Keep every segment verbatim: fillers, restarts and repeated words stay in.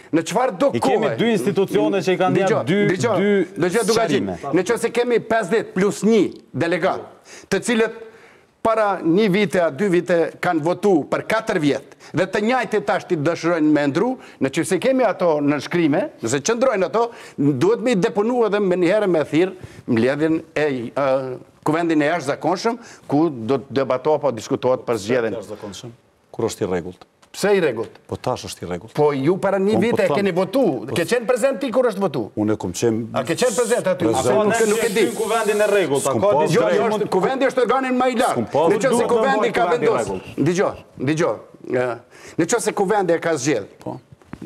në çfarë do kohë. I kemi dy institucione që i kanë dhënë dy dy sharrime. Në qoftë se kemi pesëdhjetë plus një delegat, të cilët para një vite a dy vite kanë votu për katër vjetë, dhe të njajtë tash të dëshirojnë me ndru, në që se kemi ato në shkrime, nëse qëndrojnë ato, duhet me i deponu edhe me njëherë me thirë mbledhjen e kuvendin e jashtëzakonshëm, ku do të debatohet apo diskutohet për zgjedhjen. Kur është i rregullt? Pse i rregullt? Po tash është i rregullt. Po ju para një vite e keni votu, ke qenë prezent ti kur është votu? Unë kom qenë. A ke qenë prezent aty? Apo nuk e di. Kuvendin e rregullt, ka diçka. Kuvendi është organin më i lartë. Nëse kuvendi ka vendosur. Dëgjoj, dëgjoj. Nëse kuvendi e ka zgjedh. Po.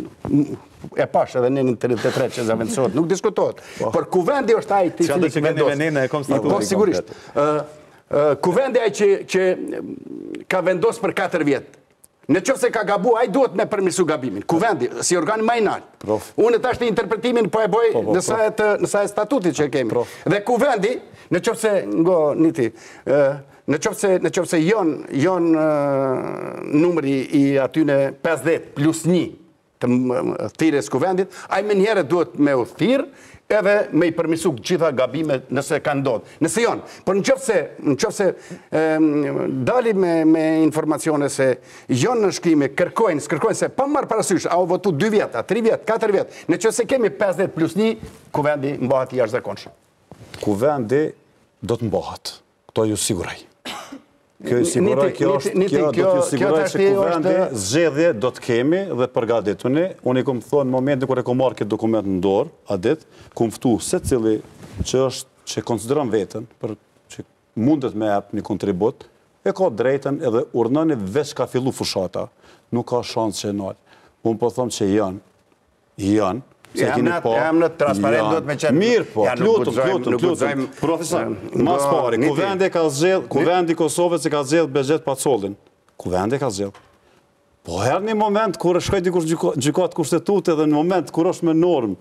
E pash edhe në tridhjetë e tre që zavendësohet, nuk diskutohet. Por kuvendi është ai i cili vendos. Po sigurisht. Kuvendi ai që ka vendosur për katër vjet. Në qoftë se ka gabu, ai duhet me përmirësu gabimin. Kuvendi, si organ më i lartë. Unë tash të interpretimin po e bëj në sa e statutit që kemi. Dhe kuvendi, në qoftë se ngo niti, në qoftë se në qoftë se jon jon numri i atyne pesëdhjetë plus një të thirrjes kuvendit, ai më njëherë duhet me u thirr edhe me i përmirësu gjitha gabimet nëse kanë ndodhur. Nëse janë, por në qoftë se në qoftë se dali me me informacione se janë në shkrime, kërkojnë, kërkojnë se pa marr parasysh, a u votu dy vjet, a tre vjet, katër vjet. Në qoftë se kemi pesëdhjetë plus një, kuvendi mbahet i jashtëzakonshëm. Kuvendi do të mbahet. Kto ju siguroj. Kjo i siguroj, kjo është, kjo do t'ju siguroj që kuvendi zgjedhje do të kemi dhe përgatituni. Unë i kom thonë në momentin kur e kom marrë këtë dokument në dorë, a dit, kom ftu se cili që është, që konsideron veten, për që mundet me jap një kontribut, e ka drejten edhe urnëni veç ka fillu fushata. Nuk ka shansë që e nalë. Unë po thomë që janë, janë, Jam në transparent duhet me qenë. Mirë po, plutëm, plutëm, plutëm. Profesor, mas pari, kuvendi ka zgjedh, kuvendi Kosovës që ka zgjedh Behxhet Pacollin. Kuvendi ka zgjedh. Po herë një moment kur shkoj dikur gjykat kushtetute dhe në moment kur është me normë,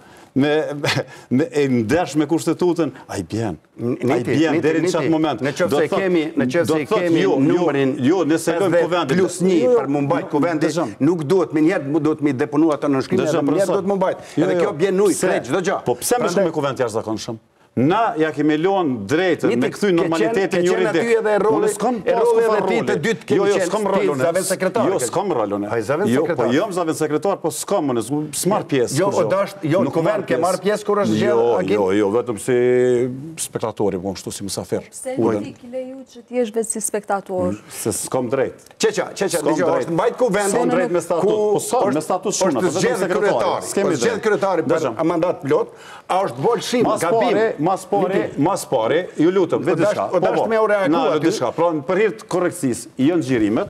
me e ndesh me kushtetutën, a i bjen. A i bjen, deri në qatë moment. Në qëfë se kemi, në qëfë se kemi numërin pesëdhjetë plus një për mumbajt kuvendi, nuk duhet, me njerë duhet me deponu ato në nëshkrimë, edhe me njerë duhet mumbajt. Edhe kjo bjen nuj, krejt, çdo gjë. Po pse me shumë me kuvend jashtëzakonshëm? Na ja kemi lënë drejtën me kthy normalitetin juridik. Unë s'kam rol edhe ti të dytë kemi qenë zavend sekretar. Jo, s'kam rolun. Jo, po jam zavend sekretar, po s'kam unë, s'marr pjesë. Jo, o dash, jo, në kuvend ke marr pjesë kur është gjë agim? Jo, jo, vetëm si spektatori, po kështu si mysafir. Pse ti ke leju që ti jesh vetë si spektator? Se s'kam drejt. Çeça, çeça, dëgjoj, është mbajt kuvendin. S'kam drejt me statut. Po sa me statut shumë, po vetëm sekretari. S'kemi drejt kryetari për mandat plot, a është bol shim gabim. Mas pari, mas pari, ju lutëm, vetë diçka. Po dash me u reagua aty. Diçka, pra për hir të korrekcisë, janë xhirimet.